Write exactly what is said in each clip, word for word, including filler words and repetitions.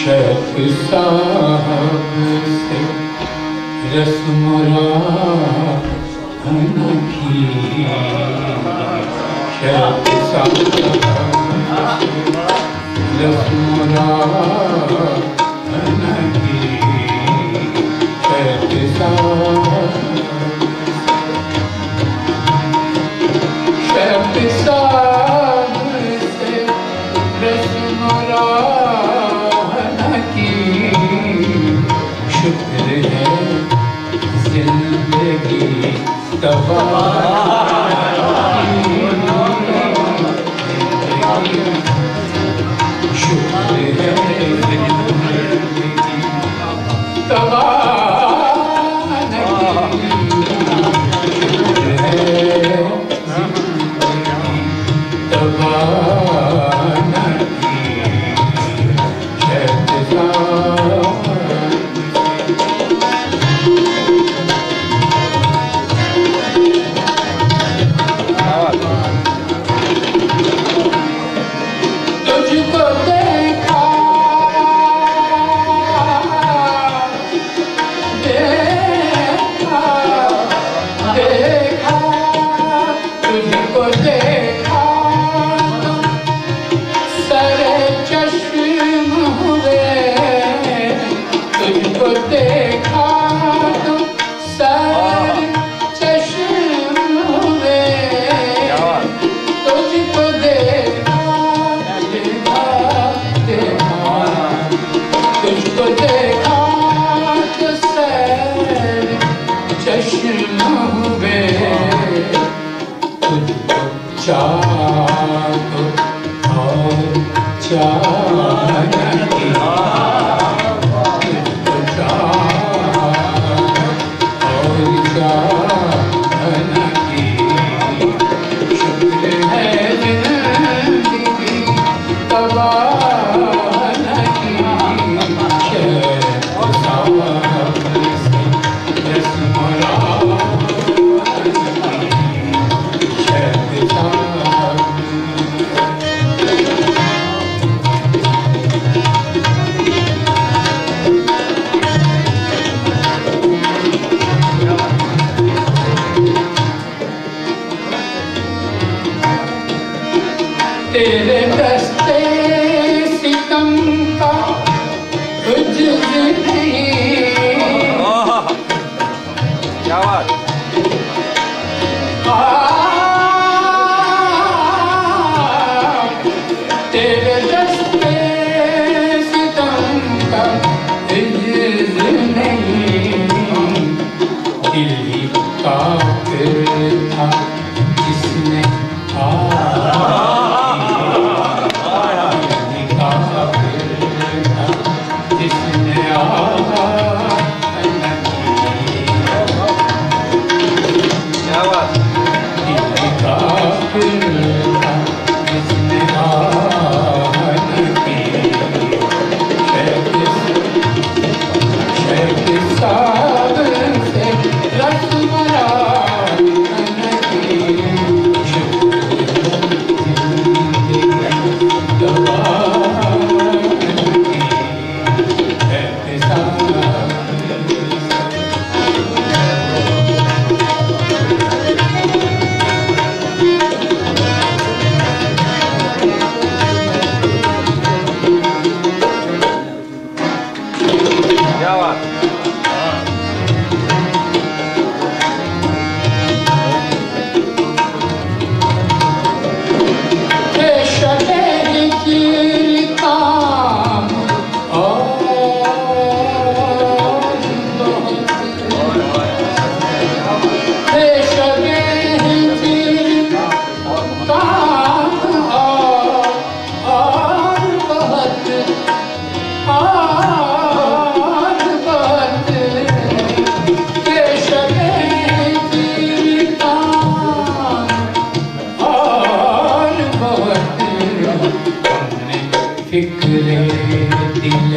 शेख साहब से रस्मुराहन की, शेख साहब से रस्मुराहन की, शेख साहब शेख साहब से रस्मुराहन की। शुक्र है जिंदगी तबाही, शुक्र है तबाही, शुक्र है तुझको देखा देखा देखा, तुझको देखा तो सरे चश्म हुए, तुझको देखा तो सरे चश्म हुए, तुझको देखा देखा देखा, तुझको देखा तो सरे चश्म हुए, तुझको चाह तो और चाहने की, तुझको चाह और चाहने की। शुक्र है जिंदगी तबाह की, शेख साहब से रस्मुराहन की, शेख साहब तेरे दस्ते सितम का कुछ नहीं, क्या बात। तेरे दस्ते सितम का कुछ नहीं, दिल ही काफिर था जिसने फिक्रे दिल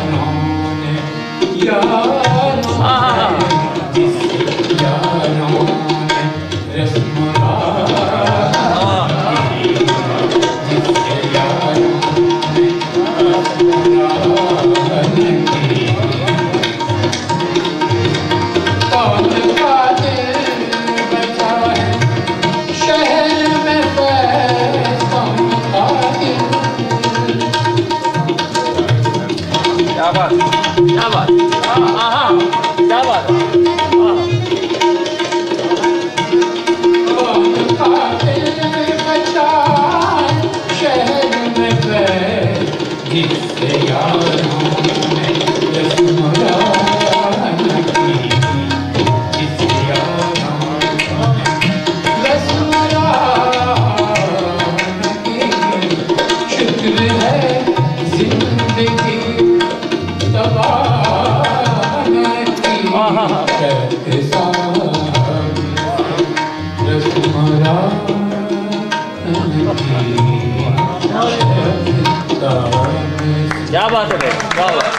क्या बात क्या बात हाँ हाँ क्या बात शहर में शुक्र है जिंदगी क्या बात है वाह वाह